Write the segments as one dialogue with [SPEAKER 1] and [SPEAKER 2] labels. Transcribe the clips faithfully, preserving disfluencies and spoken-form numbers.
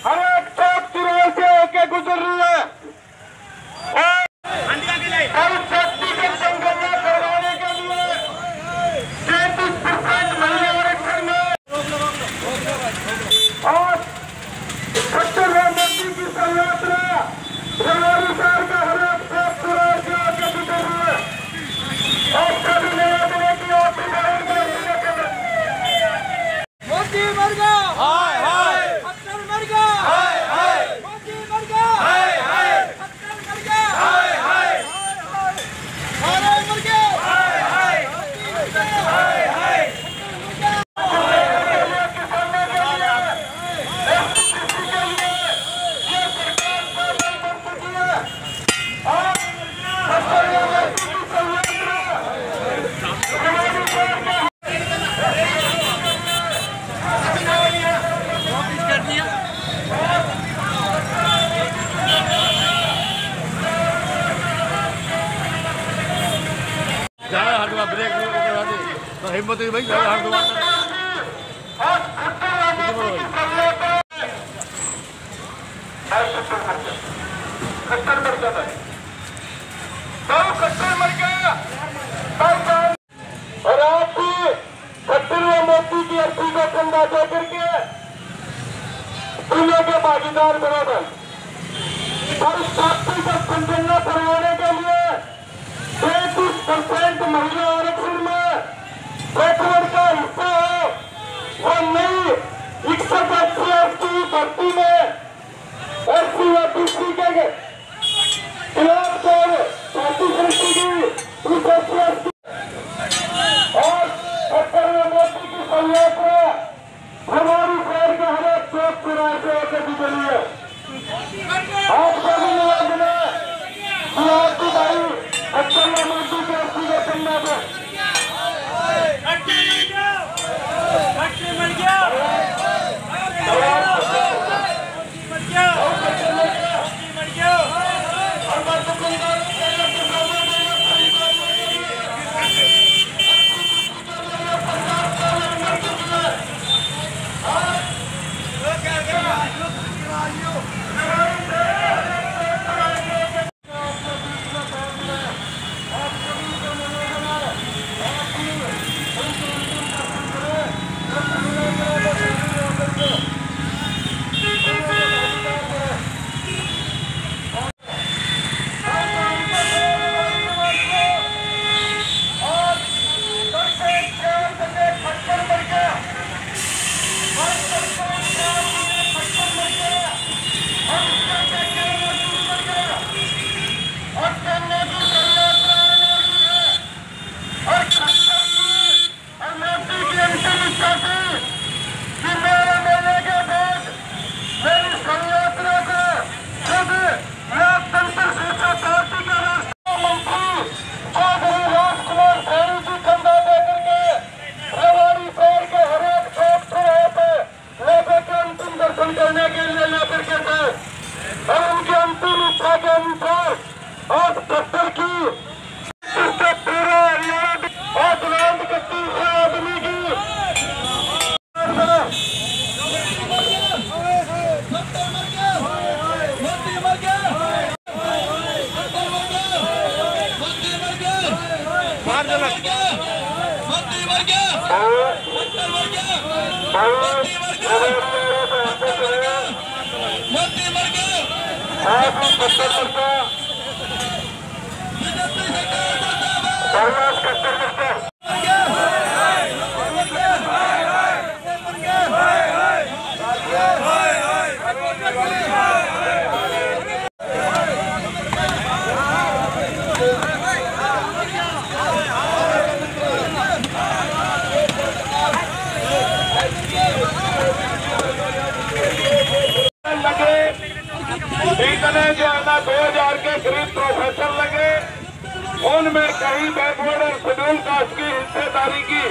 [SPEAKER 1] हर एक चौक चुराहे से होके गुजर रही है और हर व्यक्तिगत संगठन करवाने के लिए तैंतीस परसेंट महिला आरक्षण में और सत्तर मोदी की संयात्रा फरवरी शहर का हर एक चौक चुराहे से होके गुजर रही है और सभी नया दिने की ओर
[SPEAKER 2] मोदी मर गया हाय हाय सत्तर मर गया हाय हाय मोदी मर गया हाय हाय सत्तर मर गया हाय हाय सारे मर गए हाय हाय हाय हाय
[SPEAKER 3] ब्रेक तो हिम्मत ही भाई हरिद्वार
[SPEAKER 1] कट्टर मर गया तो कट्टर मर गया और आप भी कट्टर व मोदी की अर्थी को कंधा दे करके दुनिया के भागीदार बना था और साथी का संगठन करवाने के लिए तैंतीस परसेंट महिला आरक्षण में बैकवर्ड का हिस्सा हो और नई इकसठ एस टी भर्ती में एस सी व बी सी के खिलाफ और जाति सृष्टि की उस एस टी और सत्तर में मोदी की संयात्रा हमारी शहर के हर एक चौक चुराहे से होकर गुजरी है। आप सभी निवेदन है कि भाई सत्तर में मोदी के अस्सी के संज्ञा पे मर गया दो हजार के करीब प्रोफेसर लगे, उनमें कहीं बैकवर्ड और शेड्यूल कास्ट की हिस्सेदारी की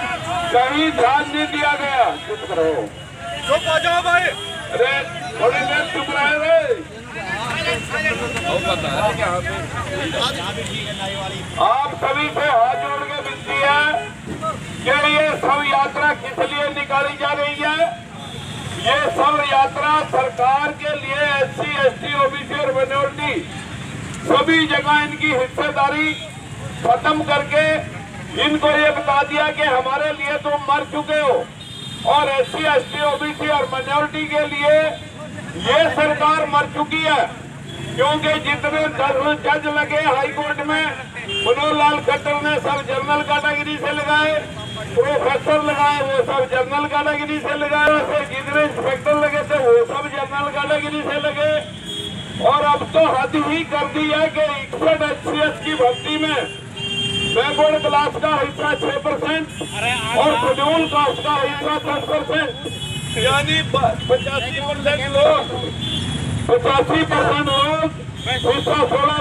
[SPEAKER 1] कहीं ध्यान नहीं दिया गया। चुप करो, चुप हो जाओ भाई, अरे थोड़ी देर चुप रहे भाई। आप सभी से हाथ जोड़ के विनती है कि ये सब यात्रा किस लिए निकाली जा रही है। ये सब यात्रा सरकार के लिए S C S T OBC और माइनॉरिटी सभी जगह इनकी हिस्सेदारी खत्म करके इनको ये बता दिया कि हमारे लिए तुम मर चुके हो। और S C S T OBC और माइनॉरिटी के लिए ये सरकार मर चुकी है, क्योंकि जितने जज लगे हाई कोर्ट में मनोहर लाल खट्टर ने सब जनरल कैटेगरी से लगाए, प्रोफेसर लगाए वो सब जनरल कैटेगरी से लगाए, जितने इंस्पेक्टर लगे थे वो सब जनरल कैटेगरी से लगे। और अब तो हद ही कर दी है कि इकसठ एच सी एस की भर्ती में बैकवर्ड क्लास का हिस्सा छह परसेंट और शेड्यूल कास्ट का हिस्सा दस परसेंट, यानी पचासी परसेंट लोग पचासी परसेंट लोग हिस्सा सोलह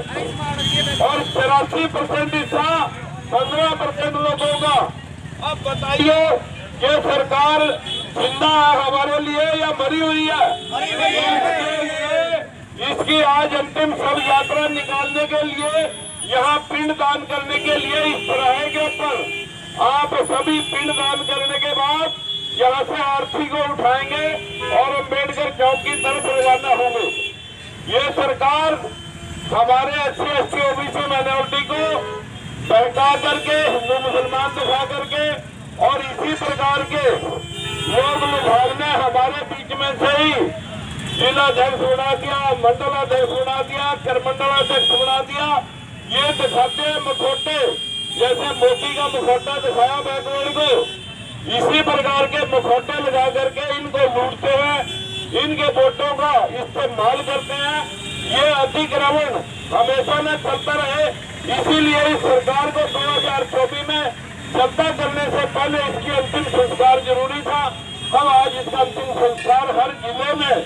[SPEAKER 1] परसेंट और तिरासी परसेंट हिस्सा पंद्रह परसेंट लोगों का। अब बताइए ये सरकार जिंदा है हमारे लिए या मरी हुई है? इसके लिए इसकी आज अंतिम शव यात्रा निकालने के लिए, यहाँ पिंड दान करने के लिए इस तरह के ऊपर आप सभी पिंड दान करने के बाद यहाँ से आरती को उठाएंगे और अम्बेडकर चौक की तरफ रवाना होंगे। ये सरकार हमारे S C S T OBC minority को बहका करके, हिंदू मुसलमान दिखा करके और इसी प्रकार के लोग लुभावने हमारे बीच में से ही जिलाध्यक्ष बना दिया, मंडलाध्यक्ष बना दिया, करमंडलाध्यक्ष बना दिया। ये दिखाते हैं मुखौटे, जैसे मोदी का मुखौटा दिखाया बैकवर्ड को, इसी प्रकार के मुखौटे लगा करके इनको लूटते हैं, इनके वोटों का इस्तेमाल करते हैं। ये अतिक्रमण हमेशा में चलता रहे, इसीलिए इस सरकार को दो हजार चौबीस में जनता करने से पहले इसकी अंतिम संस्कार जरूरी था। हम आज इसका अंतिम संस्कार हर जिले में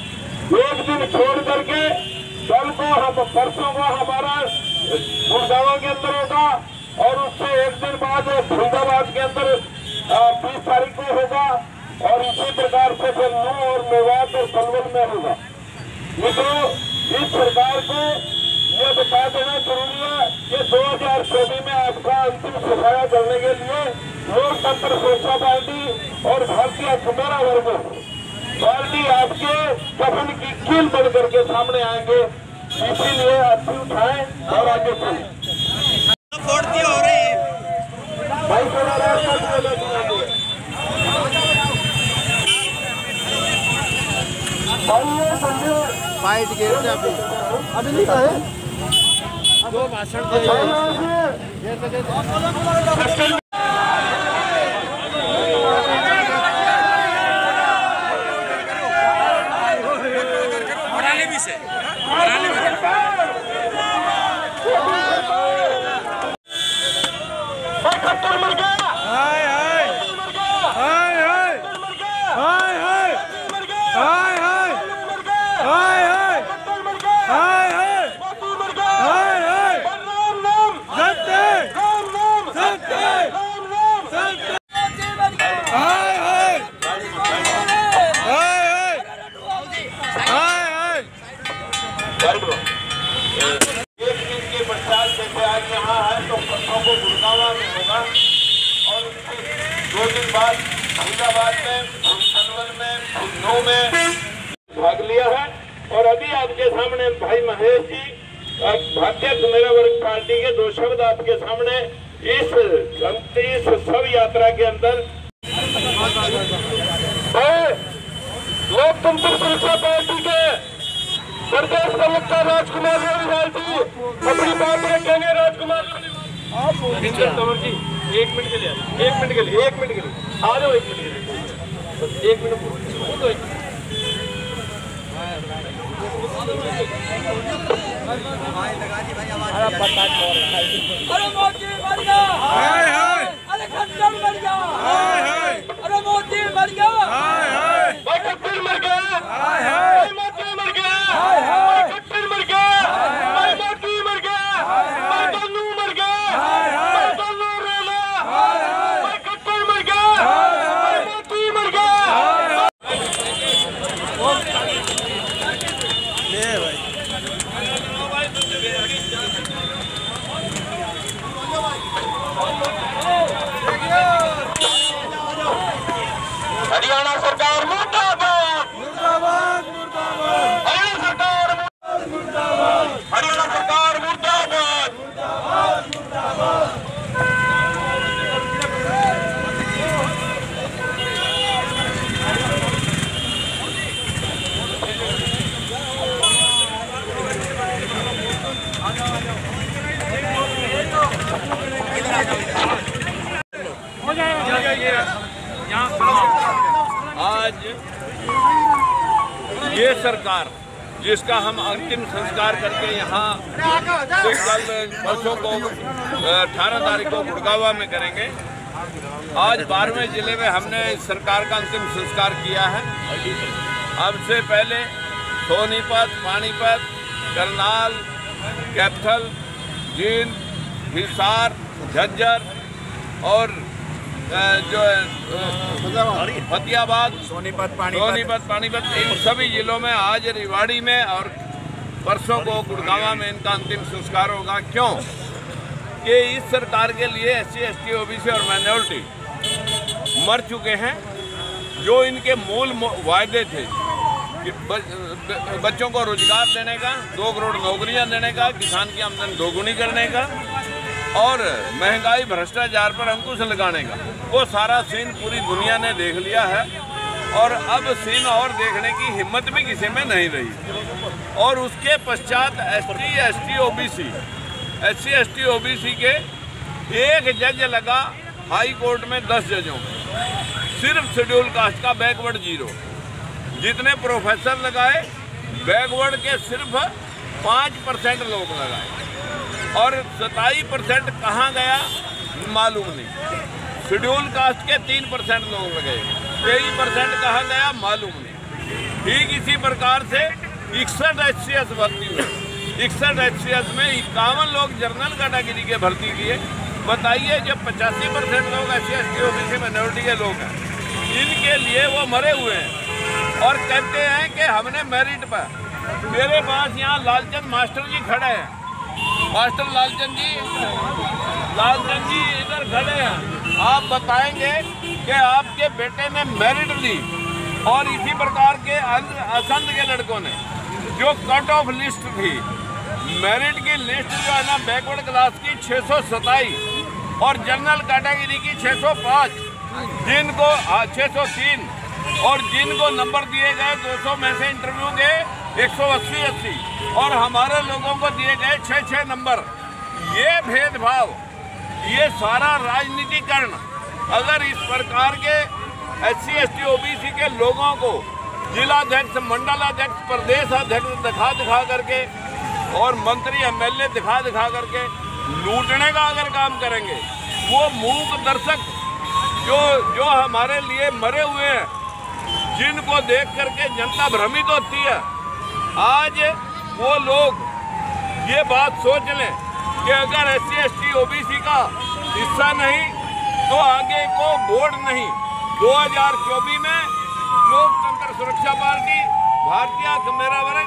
[SPEAKER 1] एक दिन छोड़ करके, कल को हम परसों को हमारा गुड़गांव के अंदर होगा और उससे एक दिन बाद फरीदाबाद के अंदर बीस तारीख को होगा और इसी प्रकार से फिर नू और मेवात और पलवल में होगा। मित्रों, इस सरकार को ये बता देना जरूरी है कि दो हजार चौबीस में आपका अंतिम सफाया करने के लिए लोकतंत्र सुरक्षा पार्टी और भारतीय अखबारा वर्ग पार्टी आपके कफन की कील बन करके सामने आएंगे। इसीलिए अर्थी उठाएं और आगे चलें।
[SPEAKER 2] हो रही है
[SPEAKER 1] भाई थोड़ा रास्ता
[SPEAKER 3] फाइट गेम से अभी अभी नहीं है दो भाषण
[SPEAKER 2] भी से
[SPEAKER 1] दो दिन बाद फरीदाबाद में, पलवल में, नौ में भाग लिया है। और अभी आपके सामने भाई महेश जी भाजपा मेरा वर्ग पार्टी के दो शब्द आपके सामने इस इस सब यात्रा के अंदर। लोकतंत्र सुरक्षा पार्टी के प्रदेश प्रवक्ता राजकुमार अग्रवाल जी अपनी बात रखेंगे। राजकुमार जी एक मिनट के लिए एक मिनट के लिए एक मिनट के लिए आ जाओ, एक मिनट के लिए एक मिनट तो एक
[SPEAKER 2] अरे मोदी मर गया, अरे खट्टर मर गया, अरे मोदी मर गया,
[SPEAKER 1] भाई खट्टर मर गया, भाई मोदी मर गया, भाई खट्टर मर गया, भाई मोदी मर गया, भाई दोनों मर गया, भाई दोनों रोना, भाई खट्टर मर गया, भाई मोदी मर गया। हरियाणा सरकार मुर्दाबाद,
[SPEAKER 3] मुर्दाबाद मुर्दाबाद
[SPEAKER 1] हरियाणा सरकार
[SPEAKER 3] मुर्दाबाद
[SPEAKER 1] हरियाणा सरकार मुर्दाबाद।
[SPEAKER 3] मुर्दाबाद मुर्दाबाद
[SPEAKER 4] आज ये सरकार जिसका हम अंतिम संस्कार करके यहाँ से कल बच्चों को अठारह तारीख को गुड़गावा में करेंगे। आज बारहवें जिले में हमने इस सरकार का अंतिम संस्कार किया है। अब से पहले सोनीपत, पानीपत, करनाल, कैथल, जींद, हिसार, झज्जर और जो फतेहाबाद,
[SPEAKER 3] सोनीपत
[SPEAKER 4] सोनीपत, पानीपत, इन सभी जिलों में आज रेवाड़ी में और परसों को गुड़गावा में इनका अंतिम संस्कार होगा। क्यों कि इस सरकार के लिए S C, S T, O B C और माइनॉरिटी मर चुके हैं। जो इनके मूल वायदे थे कि बच्चों को रोजगार देने का, दो करोड़ नौकरियां देने का, किसान की आमदनी दोगुनी करने का और महंगाई भ्रष्टाचार पर अंकुश लगाने का, वो सारा सीन पूरी दुनिया ने देख लिया है और अब सीन और देखने की हिम्मत भी किसी में नहीं रही। और उसके पश्चात S T, S T, O B C, S C, S T, O B C के एक जज लगा हाई कोर्ट में दस जजों में, सिर्फ शेड्यूल कास्ट का बैकवर्ड जीरो। जितने प्रोफेसर लगाए बैकवर्ड के सिर्फ पाँच परसेंट लोग लगाए और सताईस परसेंट कहाँ गया मालूम नहीं। शेड्यूल कास्ट के तीन परसेंट लोग लगे, तेईस परसेंट कहाँ गया मालूम नहीं। ठीक इसी प्रकार से इकसठ एच सी एस भर्ती हुए, इकसठ एच सी एस में इक्यावन लोग जनरल कैटेगरी के भर्ती किए। बताइए जब पचासी परसेंट लोग S C, S T, O B C minority के लोग हैं, इनके लिए वो मरे हुए हैं और कहते हैं कि हमने मेरिट पर। मेरे पास यहाँ लालचंद मास्टर जी खड़े हैं, मास्टर लालचंद जी, लालचंद जी इधर खड़े हैं। आप बताएंगे कि आपके बेटे ने मेरिट ली और इसी प्रकार के असंध के लड़कों ने जो कट ऑफ लिस्ट थी, मेरिट की लिस्ट जो है ना बैकवर्ड क्लास की छः सौ सताईस और जनरल कैटेगरी की छः सौ पाँच, जिनको छः सौ तीन और जिनको नंबर दिए गए दो सौ में से इंटरव्यू के एक सौ अस्सी अस्सी और हमारे लोगों को दिए गए छः छः नंबर। ये भेदभाव, ये सारा राजनीतिकरण अगर इस प्रकार के S C, S T, O B C के लोगों को जिलाध्यक्ष, मंडलाध्यक्ष, प्रदेश अध्यक्ष दिखा दिखा करके और मंत्री, एम एल ए दिखा दिखा करके लूटने का अगर काम करेंगे, वो मूक दर्शक जो जो हमारे लिए मरे हुए हैं, जिनको देख करके जनता भ्रमित होती है, आज वो लोग ये बात सोच लें कि अगर S C, S T, O B C का हिस्सा नहीं तो आगे को वोट नहीं। दो हज़ार चौबीस में लोकतंत्र सुरक्षा पार्टी, भारतीय मेरा वर्ग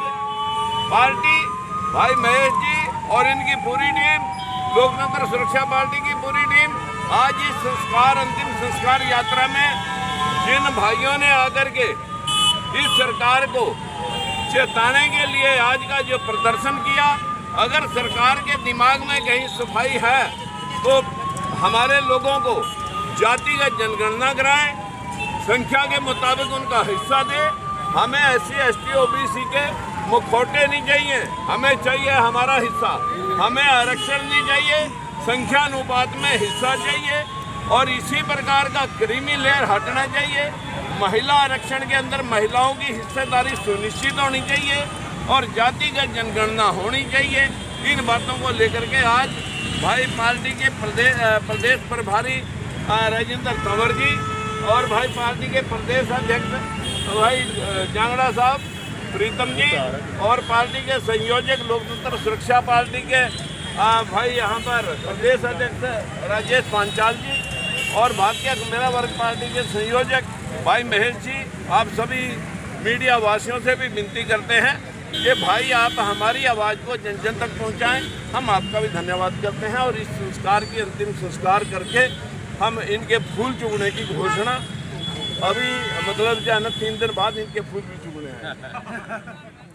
[SPEAKER 4] पार्टी, भाई महेश जी और इनकी पूरी टीम, लोकतंत्र सुरक्षा पार्टी की पूरी टीम आज इस संस्कार, अंतिम संस्कार यात्रा में जिन भाइयों ने आकर के इस सरकार को चेताने के लिए आज का जो प्रदर्शन किया, अगर सरकार के दिमाग में कहीं सफाई है तो हमारे लोगों को जातिगत जनगणना कराएं, संख्या के मुताबिक उनका हिस्सा दें। हमें S C, S T, O B C के मुखौटे नहीं चाहिए, हमें चाहिए हमारा हिस्सा। हमें आरक्षण नहीं चाहिए, संख्या अनुपात में हिस्सा चाहिए और इसी प्रकार का क्रीमी लेयर हटना चाहिए। महिला आरक्षण के अंदर महिलाओं की हिस्सेदारी सुनिश्चित होनी चाहिए और जातिगत जनगणना होनी चाहिए। इन बातों को लेकर के आज भाई पार्टी के प्रदेश प्रदेश प्रभारी राजेंद्र तंवर जी और भाई पार्टी के प्रदेश अध्यक्ष भाई जांगड़ा साहब, प्रीतम जी और पार्टी के संयोजक लोकतंत्र सुरक्षा पार्टी के भाई यहाँ पर प्रदेश अध्यक्ष राजेश पांचाल जी और भारतीय मेरा वर्ग पार्टी के संयोजक भाई महेश जी, आप सभी मीडिया वासियों से भी विनती करते हैं कि भाई आप हमारी आवाज़ को जन जन तक पहुँचाएँ। हम आपका भी धन्यवाद करते हैं और इस संस्कार की अंतिम संस्कार करके हम इनके फूल चुगने की घोषणा अभी मतलब जो है ना तीन दिन बाद इनके फूल भी चुगने हैं।